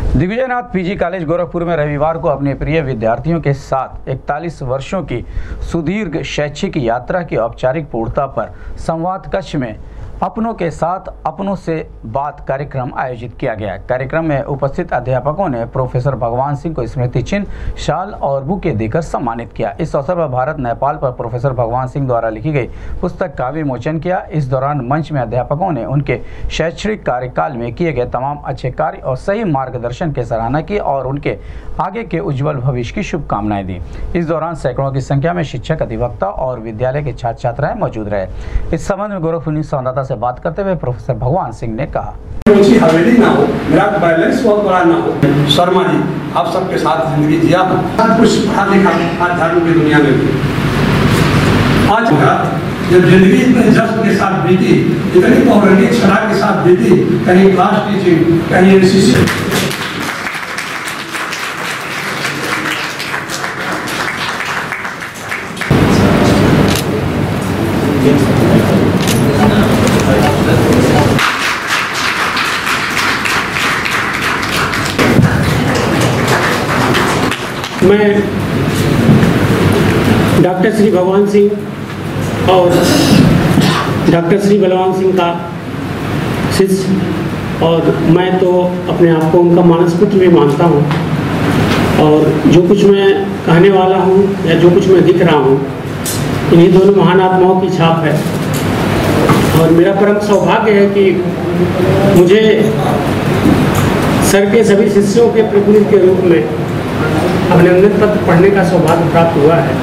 Digvijaynath PG college Gorakhpur में रविवार को अपने प्रिय विद्यार्थियों के साथ 41 वर्षों की सुदीर्घ शैक्षिक यात्रा की औपचारिक पूर्णता पर संवाद कक्ष में अपनों के साथ अपनों से बात कार्यक्रम आयोजित किया गया। कार्यक्रम में उपस्थित अध्यापकों ने प्रोफेसर भगवान सिंह को स्मृति चिन्ह, शाल और बुके देकर सम्मानित किया। इस अवसर पर भारत नेपाल पर प्रोफेसर भगवान सिंह द्वारा लिखी गई पुस्तक का विमोचन किया। इस दौरान मंच में अध्यापकों ने उनके शैक्षणिक कार्यकाल में किए गए तमाम अच्छे कार्य और सही मार्गदर्शन की सराहना की और उनके आगे के उज्जवल भविष्य की शुभकामनाएं दी। इस दौरान सैकड़ों की संख्या में शिक्षक, अधिवक्ता और विद्यालय के छात्र छात्राएं मौजूद रहे। इस संबंध में गोरखपुर न्यूज़ संवाददाता से बात करते हुए प्रोफेसर भगवान सिंह ने कहा, ऊंची हवेली ना हो, मेरा बैलेंस बहुत बड़ा ना हो। शर्मा जी, आप सबके साथ जिंदगी जिया, कुछ पढ़ा लिखा आज धर्म की दुनिया में भी आज जब जिंदगी इतने जज्ब के साथ बीती, इतनी पौराणिक छटा के साथ बीती, कहीं क्लास टीचिंग, कहीं एनसीसी, मैं डॉक्टर श्री भगवान सिंह और डॉक्टर श्री बलवान सिंह का शिष्य और मैं तो अपने आप को उनका मानस पुत्र भी मानता हूँ और जो कुछ मैं कहने वाला हूँ या जो कुछ मैं दिख रहा हूँ इन्हीं दोनों महान आत्माओं की छाप है। और मेरा परम सौभाग्य है कि मुझे सर के सभी शिष्यों के प्रतिनिधि के रूप में अभिनंदन पत्र पढ़ने का सौभाग्य प्राप्त हुआ है।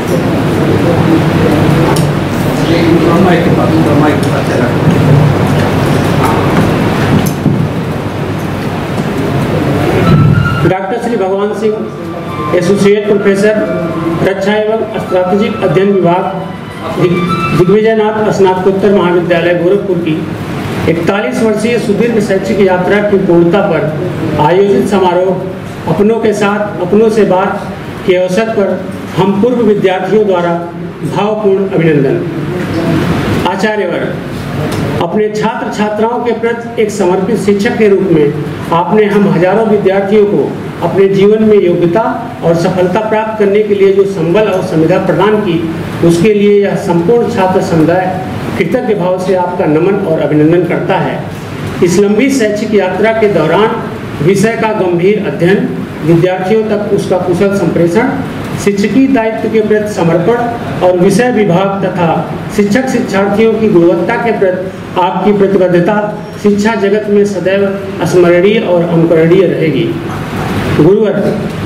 Doctor Shri Bhagwan Singh associate professor रक्षा एवं स्ट्रैटेजिक अध्ययन विभाग दिग्विजयनाथ स्नातकोत्तर महाविद्यालय गोरखपुर की 41 वर्षीय सुदीर्घ शैक्षिक यात्रा की पूर्णता पर आयोजित समारोह अपनों के साथ अपनों से बात के अवसर पर हम पूर्व विद्यार्थियों द्वारा भावपूर्ण अभिनंदन। आचार्यवर्ग, अपने छात्र छात्राओं के प्रति एक समर्पित शिक्षक के रूप में आपने हम हजारों विद्यार्थियों को अपने जीवन में योग्यता और सफलता प्राप्त करने के लिए जो संबल और सुविधा प्रदान की, उसके लिए यह संपूर्ण छात्र समुदाय कृतज्ञ भाव से आपका नमन और अभिनंदन करता है। इस लंबी शैक्षिक यात्रा के दौरान विषय का गंभीर अध्ययन, विद्यार्थियों तक उसका कुशल संप्रेषण, शिक्षकी दायित्व के प्रति समर्पण और विषय विभाग तथा शिक्षक शिक्षार्थियों की गुणवत्ता के प्रति आपकी प्रतिबद्धता शिक्षा जगत में सदैव स्मरणीय और अनुकरणीय रहेगी। गुरुवर,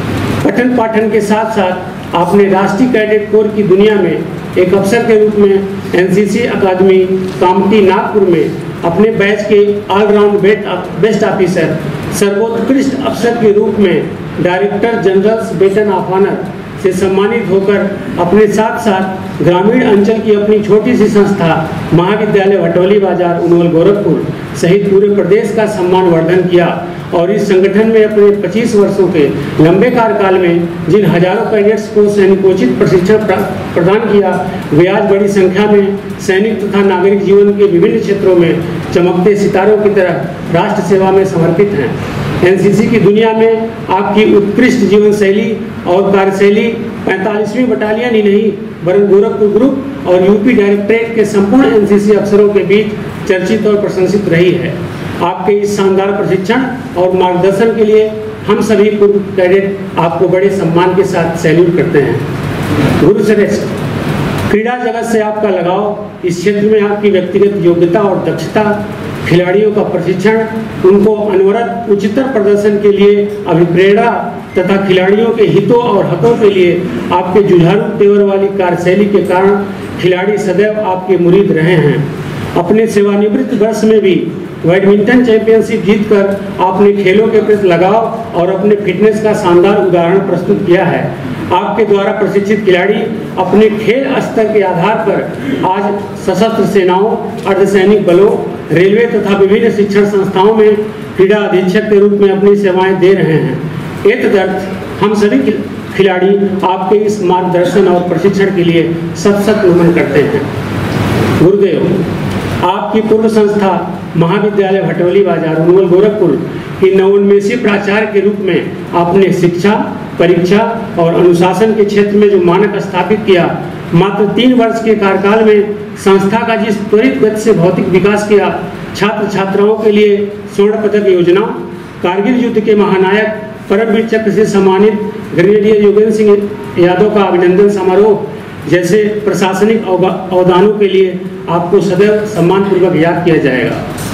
पठन पाठन के साथ साथ आपने राष्ट्रीय कैडेट कोर की दुनिया में एक अफसर के रूप में एनसीसी अकादमी कामठी नागपुर में अपने बैच के ऑलराउंड बेस्ट ऑफिसर, सर्वोत्कृष्ट अफसर के रूप में director general baton of honour से सम्मानित होकर अपने साथ साथ ग्रामीण अंचल की अपनी छोटी सी संस्था महाविद्यालय भटौली बाजार उनवल गोरखपुर सहित पूरे प्रदेश का सम्मानवर्धन किया और इस संगठन में अपने 25 वर्षों के लंबे कार्यकाल में जिन हजारों कैडेट्स को सैनिकोचित प्रशिक्षण प्रदान किया, वे आज बड़ी संख्या में सैनिक तथा नागरिक जीवन के विभिन्न क्षेत्रों में चमकते सितारों की तरह राष्ट्र सेवा में समर्पित हैं। एनसीसी की दुनिया में आपकी उत्कृष्ट जीवन शैली और कार्यशैली 45वीं बटालियन ही नहीं वरन गोरखपुर ग्रुप और यूपी डायरेक्टरेट के संपूर्ण एनसीसी अफसरों के बीच चर्चित और प्रशंसित रही है। आपके इस शानदार प्रशिक्षण और मार्गदर्शन के लिए हम सभी पूर्व कैडेट आपको बड़े सम्मान के साथ सैल्यूट करते हैं। गुरुश्रेष्ठ, क्रीड़ा जगत से आपका लगाव, इस क्षेत्र में आपकी व्यक्तिगत योग्यता और दक्षता, खिलाड़ियों का प्रशिक्षण, उनको अनवरत उच्चतर प्रदर्शन के लिए अभिप्रेरणा तथा खिलाड़ियों के हितों और हकों के लिए आपके जुझारू तेवर वाली कार्यशैली के कारण खिलाड़ी सदैव आपके मुरीद रहे हैं। अपने सेवानिवृत्त वर्ष में भी बैडमिंटन चैंपियनशिप जीतकर आपने खेलों के प्रति लगाव और अपने फिटनेस का शानदार उदाहरण प्रस्तुत किया है। आपके द्वारा प्रशिक्षित खिलाड़ी अपने खेल स्तर के आधार पर आज सशस्त्र सेनाओं, अर्धसैनिक बलों, रेलवे तथा विभिन्न शिक्षण संस्थाओं में क्रीड़ा अधीक्षक के रूप में अपनी सेवाएं दे रहे हैं। एतदर्थ हम सभी खिलाड़ी आपके इस मार्गदर्शन और प्रशिक्षण के लिए सत सत नमन करते हैं। गुरुदेव, आपकी पूर्व संस्था महाविद्यालय भटौली बाजार उनवल गोरखपुर कि नवोन्मेषी प्राचार्य के रूप में आपने शिक्षा, परीक्षा और अनुशासन के क्षेत्र में जो मानक स्थापित किया, मात्र 3 वर्ष के कार्यकाल में संस्था का जिस त्वरित गति से भौतिक विकास किया, छात्र छात्राओं के लिए स्वर्ण पदक योजना, कारगिल युद्ध के महानायक परमवीर चक्र से सम्मानित ब्रिगेडियर योगेंद्र सिंह यादव का अभिनंदन समारोह जैसे प्रशासनिक अवदानों के लिए आपको सदैव सम्मानपूर्वक याद किया जाएगा।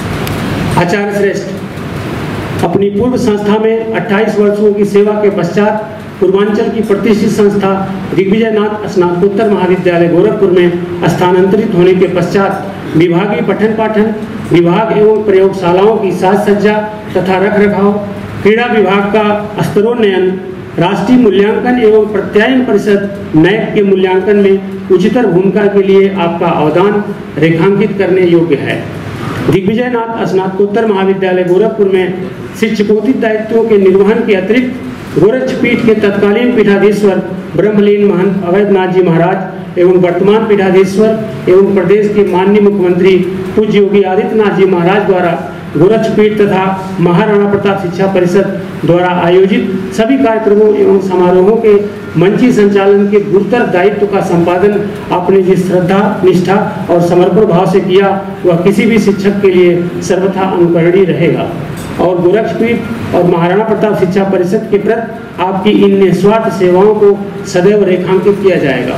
आचार्य श्रेष्ठ, अपनी पूर्व संस्था में 28 वर्षों की सेवा के पश्चात पूर्वांचल की प्रतिष्ठित संस्था दिग्विजयनाथ स्नातकोत्तर महाविद्यालय गोरखपुर में स्थानांतरित होने के पश्चात विभागीय पठन पाठन, विभाग एवं प्रयोगशालाओं की साज सज्जा तथा रख रखाव, क्रीड़ा विभाग का स्तरोन्नयन, राष्ट्रीय मूल्यांकन एवं प्रत्यायन परिषद नैक के मूल्यांकन में उच्चतर भूमिका के लिए आपका अवदान रेखांकित करने योग्य है। दिग्विजयनाथ स्नातकोत्तर महाविद्यालय गोरखपुर में शिक्षकोचित दायित्वों के निर्वहन के अतिरिक्त गोरक्षपीठ के तत्कालीन पीठाधीश्वर ब्रह्मलीन महंत अवैधनाथ जी महाराज एवं वर्तमान पीठाधीश्वर एवं प्रदेश के माननीय मुख्यमंत्री पूज्य योगी आदित्यनाथ जी महाराज द्वारा गोरक्षपीठ तथा महाराणा प्रताप शिक्षा परिषद द्वारा आयोजित सभी कार्यक्रमों एवं समारोहों के मंची संचालन के गुरुतर दायित्व का संपादन आपने जिस श्रद्धा, निष्ठा और समर्पण भाव से किया, वह किसी भी शिक्षक के लिए सर्वथा अनुकरणीय रहेगा और गोरक्षपीठ और महाराणा प्रताप शिक्षा परिषद के प्रति आपकी इन निस्वार्थ सेवाओं को सदैव रेखांकित किया जाएगा।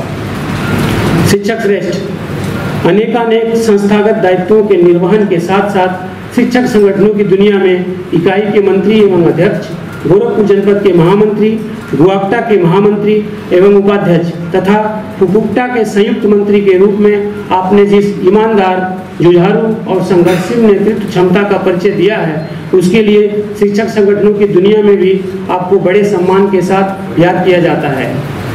शिक्षक श्रेष्ठ, अनेकानेक संस्थागत दायित्वों के निर्वहन के साथ साथ शिक्षक संगठनों की दुनिया में इकाई के मंत्री एवं अध्यक्ष, गोरखपुर जनपद के महामंत्री, गुआक्टा के महामंत्री एवं उपाध्यक्ष तथा फुकुक्टा के संयुक्त मंत्री के रूप में आपने जिस ईमानदार, जुझारू और संघर्षशील नेतृत्व क्षमता का परिचय दिया है, उसके लिए शिक्षक संगठनों की दुनिया में भी आपको बड़े सम्मान के साथ याद किया जाता है।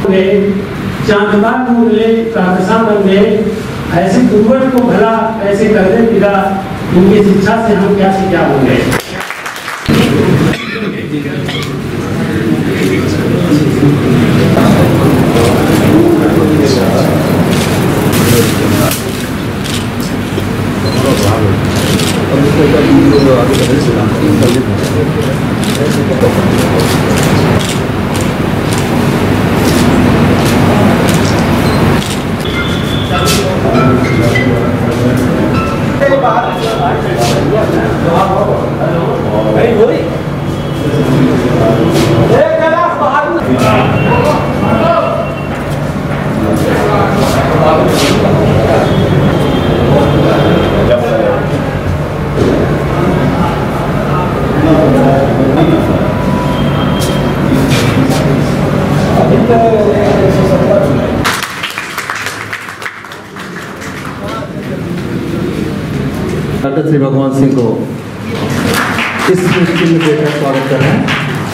ऐसे पूर्वज को भला ऐसे करने पिता, उनकी शिक्षा से हम क्या से क्या होंगे। डॉक्टर श्री भगवान सिंह को इस चिन्ह देकर स्वागत कर रहे हैं।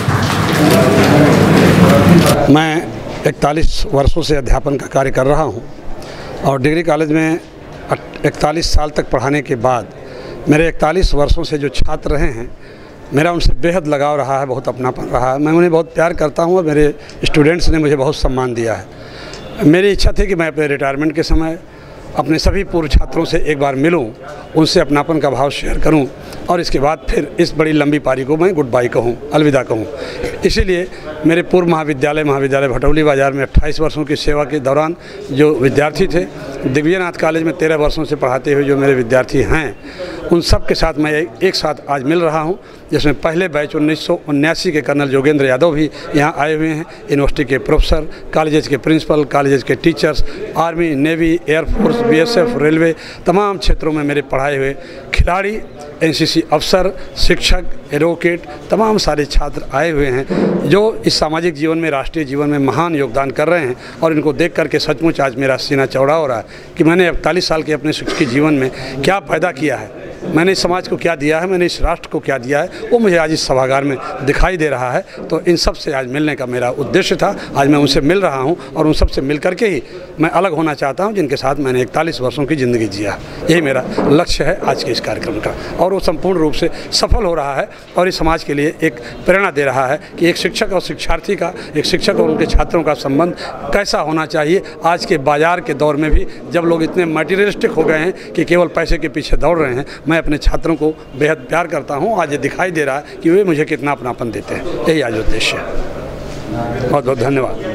मैं 41 वर्षों से अध्यापन का कार्य कर रहा हूं और डिग्री कॉलेज में 41 साल तक पढ़ाने के बाद मेरे 41 वर्षों से जो छात्र रहे हैं, मेरा उनसे बेहद लगाव रहा है, बहुत अपनापन रहा है। मैं उन्हें बहुत प्यार करता हूं और मेरे स्टूडेंट्स ने मुझे बहुत सम्मान दिया है। मेरी इच्छा थी कि मैं अपने रिटायरमेंट के समय अपने सभी पूर्व छात्रों से एक बार मिलूं, उनसे अपनापन का भाव शेयर करूं और इसके बाद फिर इस बड़ी लंबी पारी को मैं गुड बाय कहूं, अलविदा कहूं। इसीलिए मेरे पूर्व महाविद्यालय भटौली बाज़ार में 28 वर्षों की सेवा के दौरान जो विद्यार्थी थे, दिग्विजयनाथ कॉलेज में 13 वर्षों से पढ़ाते हुए जो मेरे विद्यार्थी हैं, उन सब के साथ मैं एक साथ आज मिल रहा हूं, जिसमें पहले बैच 1979 के कर्नल योगेंद्र यादव भी यहाँ आए हुए हैं। यूनिवर्सिटी के प्रोफेसर, कॉलेजेस के प्रिंसिपल, कॉलेजेस के teachers, army, navy, air force, BSF, railway, तमाम क्षेत्रों में मेरे पढ़ाए हुए खिलाड़ी, एनसीसी अफसर, शिक्षक, एडवोकेट, तमाम सारे छात्र आए हुए हैं जो इस सामाजिक जीवन में, राष्ट्रीय जीवन में महान योगदान कर रहे हैं। और इनको देख करके सचमुच आज मेरा सीना चौड़ा हो रहा है कि मैंने 41 साल के अपने शिक्षकी जीवन में क्या पैदा किया है, मैंने इस समाज को क्या दिया है, मैंने इस राष्ट्र को क्या दिया है, वो मुझे आज इस सभागार में दिखाई दे रहा है। तो इन सब से आज मिलने का मेरा उद्देश्य था। आज मैं उनसे मिल रहा हूं और उन सब से मिल करके ही मैं अलग होना चाहता हूं, जिनके साथ मैंने 41 वर्षों की ज़िंदगी जिया। यही मेरा लक्ष्य है आज के इस कार्यक्रम का और वो संपूर्ण रूप से सफल हो रहा है और इस समाज के लिए एक प्रेरणा दे रहा है कि एक शिक्षक और शिक्षार्थी का, एक शिक्षक और उनके छात्रों का संबंध कैसा होना चाहिए। आज के बाजार के दौर में भी जब लोग इतने मटीरियलिस्टिक हो गए हैं कि केवल पैसे के पीछे दौड़ रहे हैं, मैं अपने छात्रों को बेहद प्यार करता हूँ। आज ये दिखाई दे रहा है कि वे मुझे कितना अपनापन देते हैं। यही आज उद्देश्य है। बहुत बहुत धन्यवाद।